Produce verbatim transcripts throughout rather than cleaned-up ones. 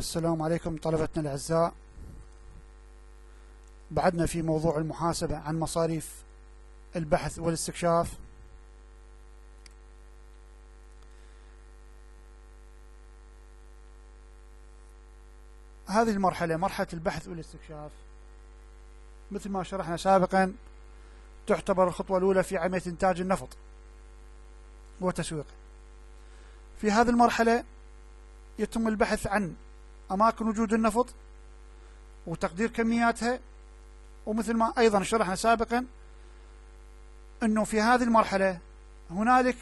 السلام عليكم طلبتنا الأعزاء. بعدنا في موضوع المحاسبة عن مصاريف البحث والاستكشاف. هذه المرحلة مرحلة البحث والاستكشاف مثل ما شرحنا سابقا تعتبر الخطوة الأولى في عملية إنتاج النفط وتسويقه. في هذه المرحلة يتم البحث عن أماكن وجود النفط وتقدير كمياتها، ومثل ما أيضا شرحنا سابقا أنه في هذه المرحلة هنالك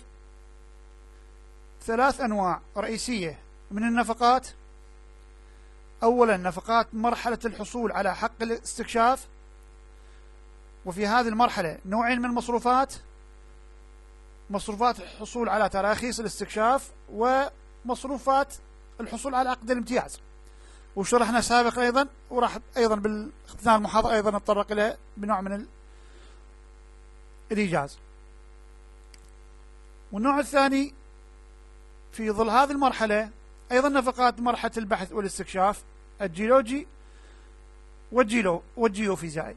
ثلاث أنواع رئيسية من النفقات. أولا نفقات مرحلة الحصول على حق الاستكشاف، وفي هذه المرحلة نوعين من المصروفات: مصروفات الحصول على تراخيص الاستكشاف ومصروفات الحصول على عقد الامتياز، وشرحنا سابقا أيضا، وراح أيضا باثناء المحاضرة أيضا نتطرق إلى بنوع من الإيجاز. والنوع الثاني في ظل هذه المرحلة أيضا نفقات مرحلة البحث والاستكشاف الجيولوجي والجيولو والجيوفيزيائي.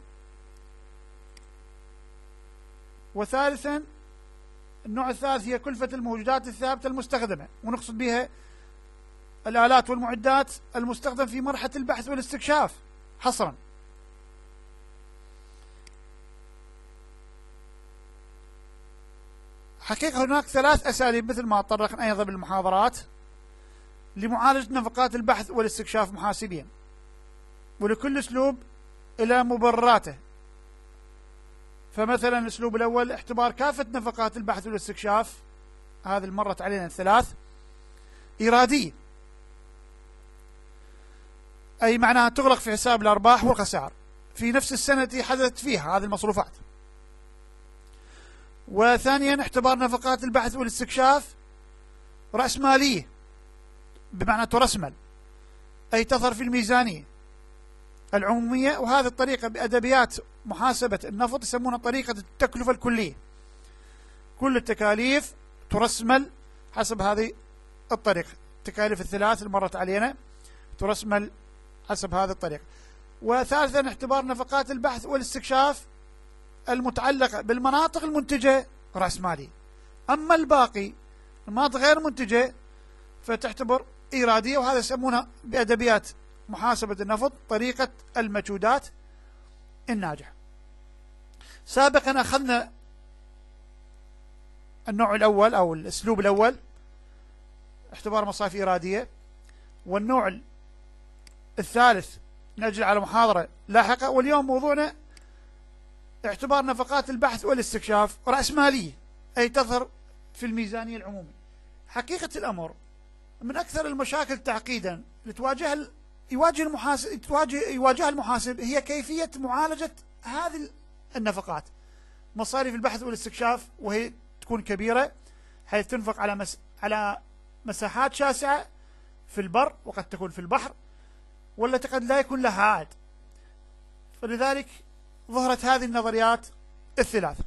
وثالثا النوع الثالث هي كلفة الموجودات الثابتة المستخدمة، ونقصد بها الآلات والمعدات المستخدم في مرحلة البحث والاستكشاف حصرا. حقيقة هناك ثلاث أساليب مثل ما تطرقنا أيضا بالمحاضرات لمعالجة نفقات البحث والاستكشاف محاسبيا، ولكل أسلوب إلى مبرراته. فمثلا الأسلوب الأول اعتبار كافة نفقات البحث والاستكشاف، هذه مرت علينا الثلاث، إرادية، أي معناها تغلق في حساب الأرباح والخسائر في نفس السنة التي حدثت فيها هذه المصروفات. وثانيا اعتبار نفقات البحث والاستكشاف رأسمالية، بمعنى ترسمل، أي تظهر في الميزانية العمومية، وهذه الطريقة بأدبيات محاسبة النفط يسمونها طريقة التكلفة الكلية. كل التكاليف ترسمل حسب هذه الطريقة، التكاليف الثلاث اللي مرت علينا ترسمل حسب هذه الطريقة. وثالثا اعتبار نفقات البحث والاستكشاف المتعلقة بالمناطق المنتجة رأسمالية. أما الباقي المناطق غير منتجة فتعتبر إيرادية، وهذا يسمونها بأدبيات محاسبة النفط طريقة المجهودات الناجحة. سابقا أخذنا النوع الأول أو الأسلوب الأول اعتبار مصاريف إيرادية، والنوع الثالث نجل على محاضرة لاحقة. واليوم موضوعنا اعتبار نفقات البحث والاستكشاف رأسمالية، أي تظهر في الميزانية العمومية. حقيقة الأمر من أكثر المشاكل تعقيدا اللي تواجه يواجه المحاسب تواجه يواجهها المحاسب هي كيفية معالجة هذه النفقات، مصاريف البحث والاستكشاف، وهي تكون كبيرة حيث تنفق على مس... على مساحات شاسعة في البر، وقد تكون في البحر، والتي قد لا يكون لها عائد. فلذلك ظهرت هذه النظريات الثلاث.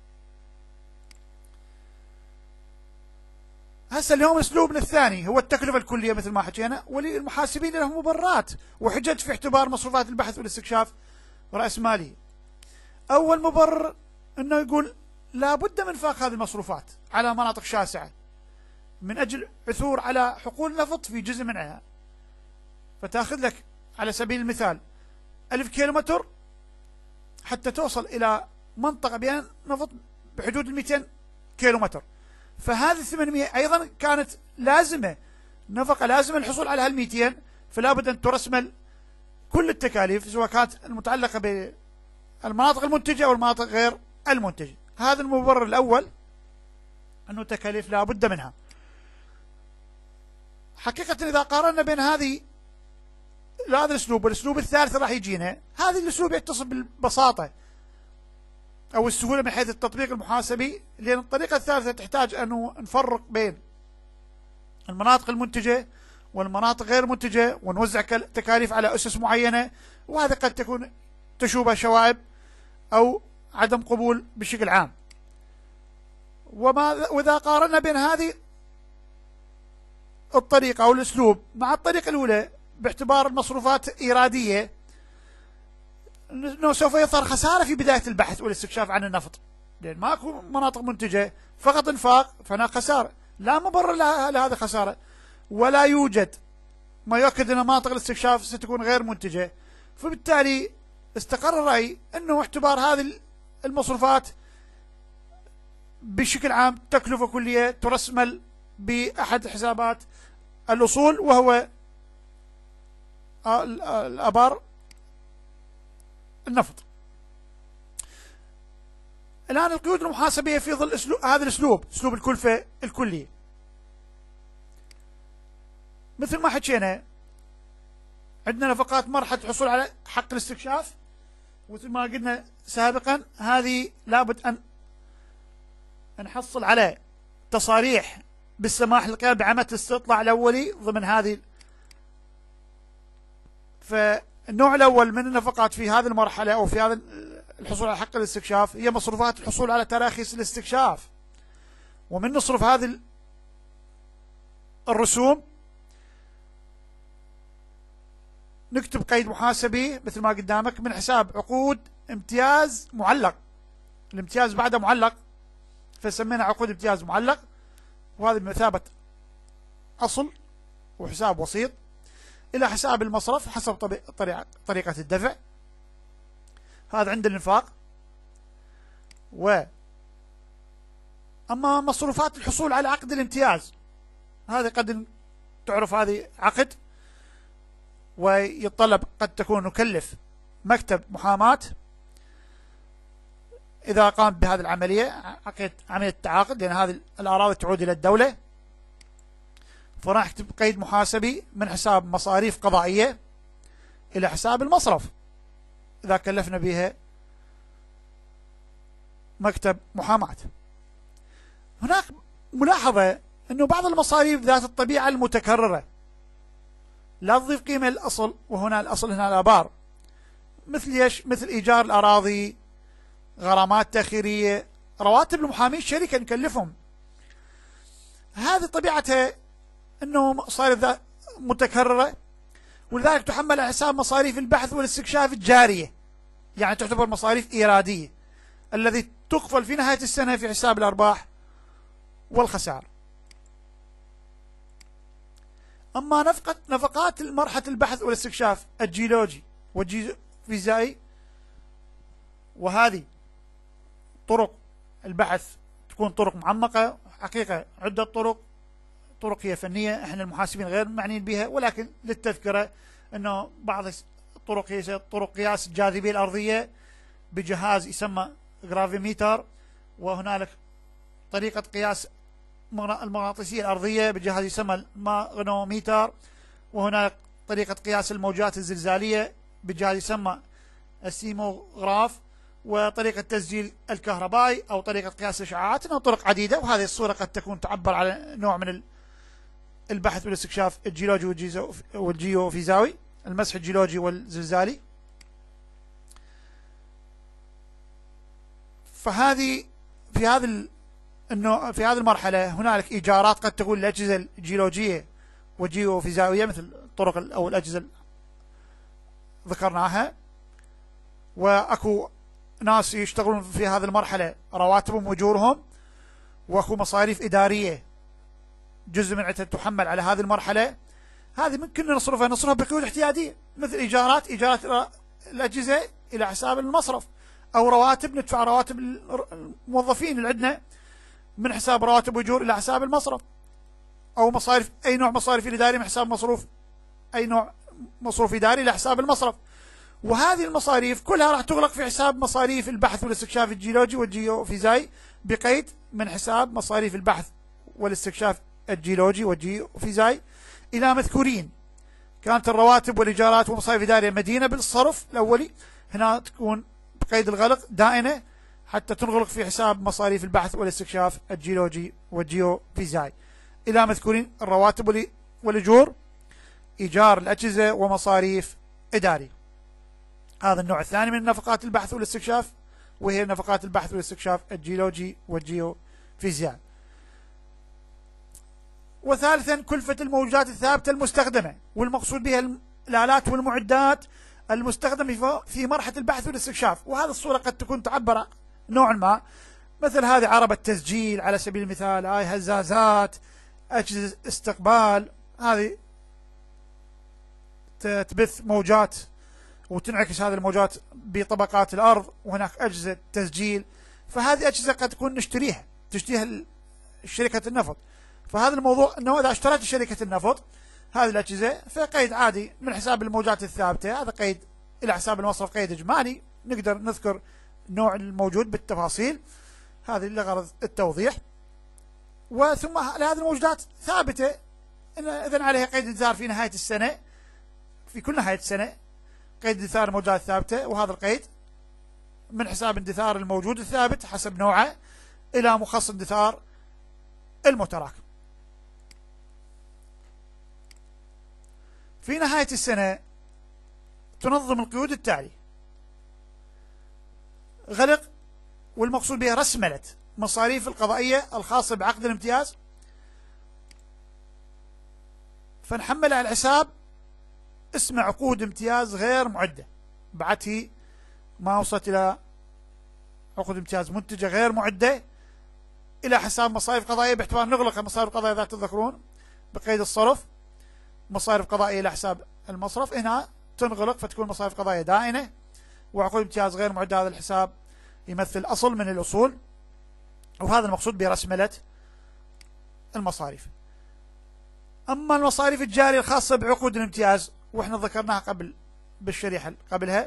هسه اليوم اسلوبنا الثاني هو التكلفة الكلية مثل ما حكينا، وللمحاسبين لهم مبررات وحجج في اعتبار مصروفات البحث والاستكشاف رأسمالية. أول مبرر أنه يقول لا بد من إنفاق هذه المصروفات على مناطق شاسعة من أجل عثور على حقول نفط في جزء منها. فتأخذ لك على سبيل المثال ألف كيلومتر حتى توصل إلى منطقة بين نفط بحدود المئتين كيلومتر، فهذه ثمانمئة أيضا كانت لازمة، نفقة لازمة الحصول على هالمئتين، فلا بد أن ترسمل كل التكاليف سواء كانت المتعلقة بالمناطق المنتجة أو المناطق غير المنتجة. هذا المبرر الأول، أنه تكاليف لا بد منها. حقيقة إذا قارنا بين هذه هذا الأسلوب والأسلوب الثالث راح يجينا، هذا الأسلوب يتصف بالبساطة أو السهولة من حيث التطبيق المحاسبي، لأن الطريقة الثالثة تحتاج أنه نفرق بين المناطق المنتجة والمناطق غير منتجة، ونوزع تكاليف على أسس معينة، وهذا قد تكون تشوبه شوائب أو عدم قبول بشكل عام. وما وإذا قارنا بين هذه الطريقة أو الأسلوب مع الطريقة الأولى باعتبار المصروفات إيرادية أنه سوف يظهر خسارة في بداية البحث والاستكشاف عن النفط، لأن ماكو مناطق منتجة، فقط انفاق، فهناك خسارة، لا مبرر لهذه الخسارة، ولا يوجد ما يؤكد أن مناطق الاستكشاف ستكون غير منتجة. فبالتالي استقر الرأي أنه اعتبار هذه المصروفات بشكل عام تكلفة كلية ترسمل بأحد حسابات الأصول، وهو الآبار النفط. الآن القيود المحاسبية في ظل أسلوب هذا الأسلوب، أسلوب الكلفة الكلية، مثل ما حكينا عندنا نفقات مرحلة الحصول على حق الاستكشاف، ومثل ما قلنا سابقا هذه لابد أن نحصل على تصاريح بالسماح للقيام بعملية الاستطلاع الأولي ضمن هذه. فالنوع الأول من النفقات في هذه المرحلة أو في هذا الحصول على حق الاستكشاف هي مصروفات الحصول على تراخيص الاستكشاف، ومن نصرف هذه الرسوم نكتب قيد محاسبي مثل ما قدامك من حساب عقود امتياز معلق. الامتياز بعده معلق فسمينا عقود امتياز معلق، وهذا بمثابة أصل وحساب وسيط إلى حساب المصرف حسب طريقة الدفع. هذا عند الانفاق. و أما مصروفات الحصول على عقد الامتياز، هذا قد تعرف هذه عقد ويتطلب قد تكون نكلف مكتب محاماة إذا قام بهذه العملية، عقد عملية التعاقد، لأن هذه الأراضي تعود إلى الدولة. فراح نكتب قيد محاسبي من حساب مصاريف قضائية إلى حساب المصرف إذا كلفنا بها مكتب محاماة. هناك ملاحظة أنه بعض المصاريف ذات الطبيعة المتكررة لا تضيف قيمة للأصل، وهنا الأصل هنا الآبار، مثل ايش؟ مثل إيجار الأراضي، غرامات تأخيرية، رواتب المحامين الشركة نكلفهم. هذه طبيعتها أنه مصاريف متكررة، ولذلك تحمل على حساب مصاريف البحث والاستكشاف الجارية، يعني تعتبر مصاريف إيرادية الذي تقفل في نهاية السنة في حساب الأرباح والخسائر. أما نفقة نفقات مرحلة البحث والاستكشاف الجيولوجي والجيوفيزيائي، وهذه طرق البحث تكون طرق معمقة، حقيقة عدة طرق، طرق هي فنية احنا المحاسبين غير معنيين بها، ولكن للتذكرة انه بعض الطرق هي طرق قياس الجاذبية الأرضية بجهاز يسمى جرافيميتر، وهنالك طريقة قياس المغناطيسية الأرضية بجهاز يسمى الماغنوميتر، وهناك طريقة قياس الموجات الزلزالية بجهاز يسمى السيموغراف، وطريقة تسجيل الكهربائي أو طريقة قياس الإشعاعات. إنها طرق عديدة، وهذه الصورة قد تكون تعبر على نوع من البحث والاستكشاف الجيولوجي والجيوفيزيائي، المسح الجيولوجي والزلزالي. فهذه في هذا انه في هذه المرحله هنالك ايجارات قد تكون للاجهزه الجيولوجيه والجيوفيزيائيه مثل الطرق او الاجهزه ذكرناها، واكو ناس يشتغلون في هذه المرحله رواتبهم واجورهم، واكو مصاريف اداريه جزء من عدتها تحمل على هذه المرحله. هذه ممكن نصرفها نصرفها بقيود احتياطيه مثل ايجارات ايجارات الاجهزه الى حساب المصرف، او رواتب ندفع رواتب الموظفين اللي عندنا من حساب رواتب واجور الى حساب المصرف، او مصاريف اي نوع مصاريف الاداري من حساب مصروف اي نوع مصروف اداري الى حساب المصرف. وهذه المصاريف كلها راح تغلق في حساب مصاريف البحث والاستكشاف الجيولوجي والجيوفيزيائي بقيد من حساب مصاريف البحث والاستكشاف الجيولوجي والجيوفيزيائي الى مذكورين. كانت الرواتب والايجارات والمصاريف الاداريه مدينه بالصرف الاولي، هنا تكون بقيد الغلق دائنه حتى تنغلق في حساب مصاريف البحث والاستكشاف الجيولوجي والجيوفيزيائي الى مذكورين الرواتب والاجور، ايجار الاجهزه ومصاريف اداري. هذا النوع الثاني من نفقات البحث والاستكشاف، وهي نفقات البحث والاستكشاف الجيولوجي والجيوفيزيائي. وثالثا كلفة الموجات الثابتة المستخدمة، والمقصود بها الآلات والمعدات المستخدمة في مرحلة البحث والاستكشاف. وهذه الصورة قد تكون تعبر نوعا ما، مثل هذه عربة تسجيل على سبيل المثال، هاي هزازات، أجهزة استقبال، هذه تبث موجات وتنعكس هذه الموجات بطبقات الأرض، وهناك أجهزة تسجيل. فهذه أجهزة قد تكون نشتريها تشتريها شركة النفط. فهذا الموضوع أنه إذا اشتريت شركة النفط هذه الأجهزة فقيد عادي من حساب الموجات الثابتة، هذا قيد إلى حساب المصرف، قيد إجمالي، نقدر نذكر النوع الموجود بالتفاصيل، هذه لغرض التوضيح. وثم هذه الموجودات ثابتة، إذن عليها قيد انذار في نهاية السنة، في كل نهاية السنة قيد اندثار الموجات الثابتة، وهذا القيد من حساب اندثار الموجود الثابت حسب نوعه إلى مخصص اندثار المتراكم. في نهاية السنة تنظم القيود التالي: غلق، والمقصود بها رسملة مصاريف القضائية الخاصة بعقد الامتياز، فنحمل على الحساب اسم عقود امتياز غير معدة، بعته ما وصلت إلى عقود امتياز منتجة غير معدة إلى حساب مصاريف قضائية، باعتبار نغلق مصاريف قضائية إذا تتذكرون بقيد الصرف، مصاريف قضائية إلى حساب المصرف، هنا تنغلق فتكون مصاريف قضائية دائنة، وعقود امتياز غير معدة هذا الحساب يمثل أصل من الأصول، وهذا المقصود برسملة المصاريف. أما المصاريف الجارية الخاصة بعقود الامتياز وإحنا ذكرناها قبل بالشريحة قبلها،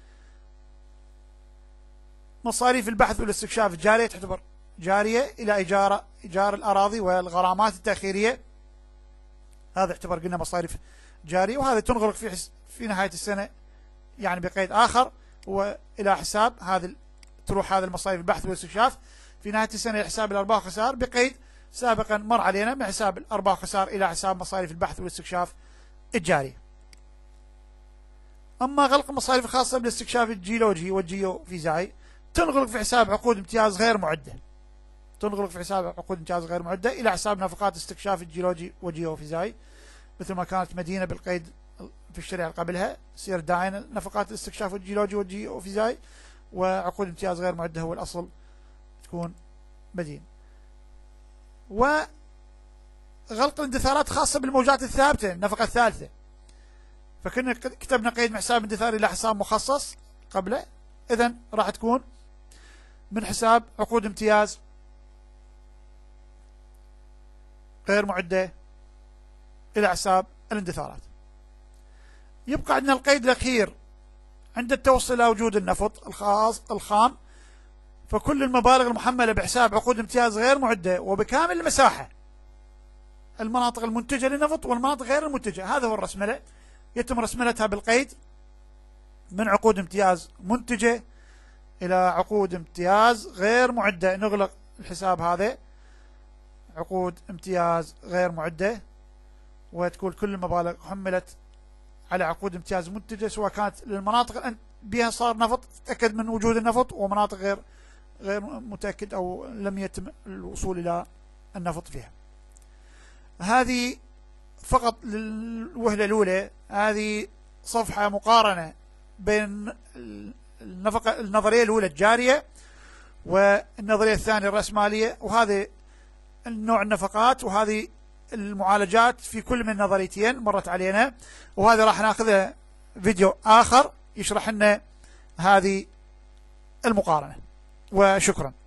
مصاريف البحث والاستكشاف الجارية تعتبر جارية إلى إيجار إيجار الأراضي والغرامات التأخيرية، هذا يعتبر قلنا مصاريف جارية، وهذا تنغلق في حس في نهاية السنة يعني بقيد آخر، وإلى حساب هذه تروح هذه المصاريف البحث والاستكشاف في نهاية السنة إلى حساب الأرباح والخسائر، بقيد سابقا مر علينا من حساب الأرباح والخسائر إلى حساب مصاريف البحث والاستكشاف الجارية. أما غلق المصاريف الخاصة بالاستكشاف الجيولوجي والجيوفيزيائي تنغلق في حساب عقود امتياز غير معدة، تنغلق في حساب عقود امتياز غير معدة إلى حساب نفقات استكشاف الجيولوجي والجيوفيزيائي، مثل ما كانت مدينة بالقيد في الشريعة اللي قبلها سير دائن نفقات الاستكشاف الجيولوجي والجيوفيزيائي، وعقود امتياز غير معدة هو الأصل تكون مدينة. وغلق الاندثارات خاصة بالموجات الثابتة النفقة الثالثة، فكنا كتبنا قيد من حساب اندثار إلى حساب مخصص قبله، إذن راح تكون من حساب عقود امتياز غير معدة إلى حساب الاندثارات. يبقى عندنا القيد الأخير عند التوصل إلى وجود النفط الخاص الخام، فكل المبالغ المحملة بحساب عقود امتياز غير معدة وبكامل المساحة، المناطق المنتجة للنفط والمناطق غير المنتجة، هذا هو الرسملة، يتم رسملتها بالقيد من عقود امتياز منتجة إلى عقود امتياز غير معدة، نغلق الحساب هذا عقود امتياز غير معدة، وتكون كل المبالغ حملت على عقود امتياز منتجة، سواء كانت للمناطق بها صار نفط تأكد من وجود النفط، ومناطق غير غير متأكد أو لم يتم الوصول إلى النفط فيها. هذه فقط للوهلة الأولى، هذه صفحة مقارنة بين النفقة النظرية الأولى الجارية والنظرية الثانية الرأسمالية، وهذه النوع النفقات وهذه المعالجات في كل من النظريتين مرت علينا، وهذا راح ناخذها فيديو آخر يشرح لنا هذه المقارنة. وشكرا.